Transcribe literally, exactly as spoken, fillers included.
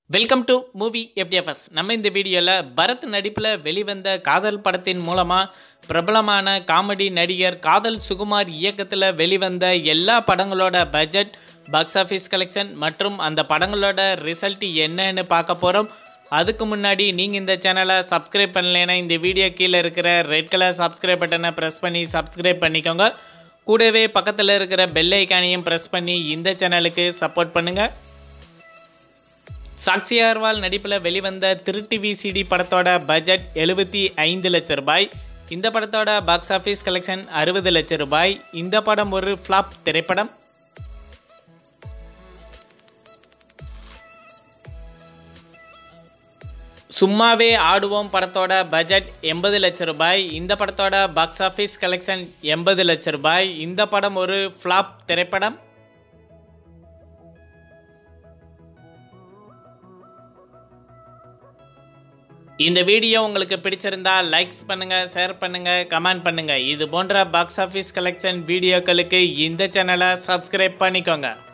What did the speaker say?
Welcome to movie FDFS. நம்ம இந்த வீடியோவில் பரத் நடிப்பில் வெளிவந்த காதல் படத்தின் மூலமாக பிரபலமான காமெடி நடிகர் காதல் சுகுமார் இயக்கத்தில் வெளிவந்த எல்லா படங்களோட பட்ஜெட், பாக்ஸ் ஆஃபீஸ் கலெக்ஷன் மற்றும் அந்த படங்களோட ரிசல்ட் என்னன்னு பார்க்க போகிறோம். அதுக்கு முன்னாடி நீங்கள் இந்த சேனலை சப்ஸ்கிரைப் பண்ணலைன்னா இந்த வீடியோ கீழே இருக்கிற ரெட் கலர் சப்ஸ்கிரைப் பட்டனை ப்ரெஸ் பண்ணி சப்ஸ்கிரைப் பண்ணிக்கோங்க. கூடவே பக்கத்தில் இருக்கிற பெல் ஐக்கானையும் ப்ரெஸ் பண்ணி இந்த சேனலுக்கு சப்போர்ட் பண்ணுங்கள். சாக்ஷி அகர்வால் நடிப்பில் வெளிவந்த திருட்டு விசிடி படத்தோட பட்ஜெட் எழுபத்தி ஐந்து லட்சம் ரூபாய். இந்த படத்தோட பாக்ஸ் ஆஃபீஸ் கலெக்ஷன் அறுபது லட்சம் ரூபாய். இந்த படம் ஒரு ஃப்ளாப் திரைப்படம். சும்மாவே ஆடுவோம் படத்தோட பட்ஜெட் எண்பது லட்சம் ரூபாய். இந்த படத்தோட பாக்ஸ் ஆஃபீஸ் கலெக்ஷன் எண்பது லட்சம் ரூபாய். இந்த படம் ஒரு ஃப்ளாப் திரைப்படம். இந்த வீடியோ உங்களுக்கு பிடிச்சிருந்தா லைக்ஸ் பண்ணுங்கள், ஷேர் பண்ணுங்கள், கமெண்ட் பண்ணுங்கள். இது போன்ற பாக்ஸ் ஆஃபீஸ் கலெக்ஷன் வீடியோக்களுக்கு இந்த சேனலை சப்ஸ்கிரைப் பண்ணிக்கோங்க.